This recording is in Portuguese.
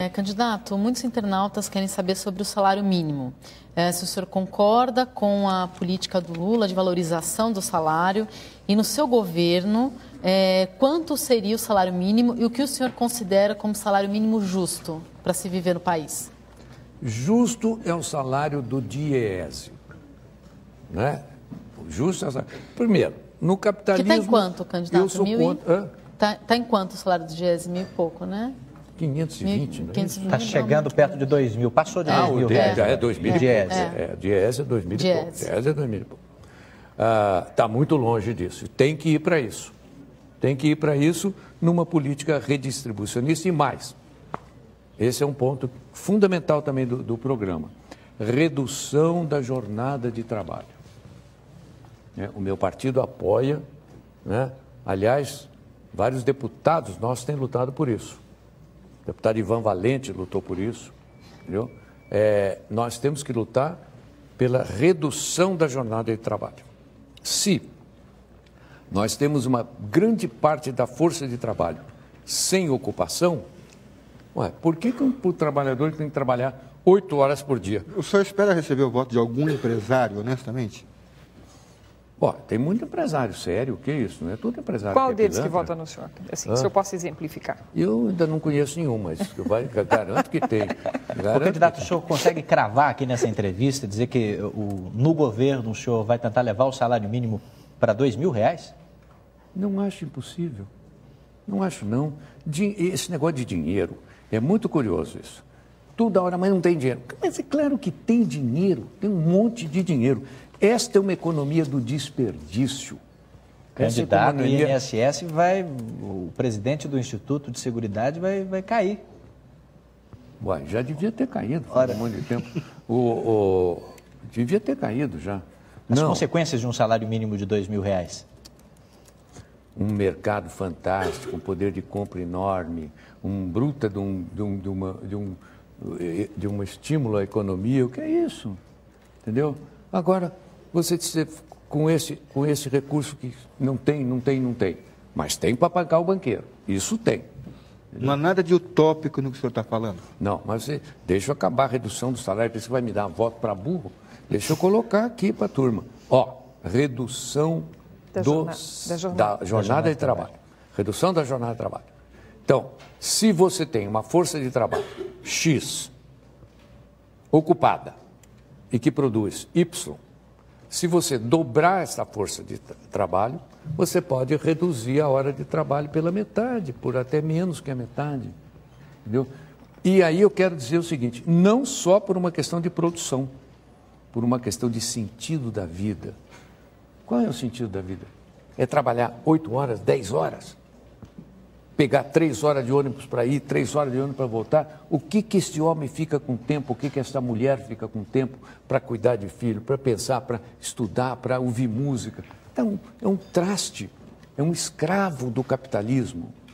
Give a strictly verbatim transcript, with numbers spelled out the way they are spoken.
É, candidato, muitos internautas querem saber sobre o salário mínimo. É, se o senhor concorda com a política do Lula de valorização do salário e no seu governo, é, quanto seria o salário mínimo e o que o senhor considera como salário mínimo justo para se viver no país? Justo é o salário do Diese, né? Justo é o salário. Primeiro, no capitalismo... Que está em quanto, candidato? Eu sou Mil contra... Está tá em quanto o salário do Diese? Mil e pouco, né? quinhentos e vinte, né? Está chegando perto de dois mil, passou de ah, dois mil o reais. Já é dois mil e pouco. Diese. É, Diese é dois mil e pouco. Diese é dois mil e pouco. Está muito longe disso. Tem que ir para isso. Tem que ir para isso numa política redistribucionista e mais. Esse é um ponto fundamental também do, do programa. Redução da jornada de trabalho. É, o meu partido apoia, né? Aliás, vários deputados nossos têm lutado por isso. O deputado Ivan Valente lutou por isso, entendeu? É, nós temos que lutar pela redução da jornada de trabalho. Se nós temos uma grande parte da força de trabalho sem ocupação, ué, por que, que um trabalhador tem que trabalhar oito horas por dia? O senhor espera receber o voto de algum empresário, honestamente? Ó, tem muito empresário sério, o que é isso? Não é tudo empresário. Qual que deles é que vota no senhor? Assim, ah. se eu posso exemplificar. Eu ainda não conheço nenhum, mas eu vai, garanto que tem. Garanto o candidato, que o senhor consegue cravar aqui nessa entrevista, dizer que o, no governo o senhor vai tentar levar o salário mínimo para dois mil reais? Não acho impossível. Não acho, não. Esse negócio de dinheiro, é muito curioso isso. Toda hora, mas não tem dinheiro. Mas é claro que tem dinheiro, tem um monte de dinheiro. Esta é uma economia do desperdício. Candidato, o I N S S vai, o presidente do Instituto de Seguridade vai, vai cair. Ué, já devia ter caído, faz um monte de tempo. O, o, devia ter caído já. As Não. consequências de um salário mínimo de dois mil reais? Um mercado fantástico, um poder de compra enorme, um bruta de um, de um, de uma, de um, de um estímulo à economia. O que é isso? Entendeu? Agora, você dizer, com esse, com esse recurso que não tem, não tem, não tem, mas tem para pagar o banqueiro. Isso tem. Não há nada de utópico no que o senhor está falando. Não, mas você, deixa eu acabar a redução do salário, porque você vai me dar voto para burro. Deixa eu colocar aqui para a turma. Ó, redução da, do, jornada, da, jornada. da jornada de trabalho. Redução da jornada de trabalho. Então, se você tem uma força de trabalho X ocupada e que produz Y, se você dobrar essa força de tra trabalho, você pode reduzir a hora de trabalho pela metade, por até menos que a metade. Entendeu? E aí eu quero dizer o seguinte, não só por uma questão de produção, por uma questão de sentido da vida. Qual é o sentido da vida? É trabalhar oito horas, dez horas? Pegar três horas de ônibus para ir, três horas de ônibus para voltar? O que que esse homem fica com tempo? O que que essa mulher fica com tempo para cuidar de filho, para pensar, para estudar, para ouvir música? Então, é um traste, é um escravo do capitalismo.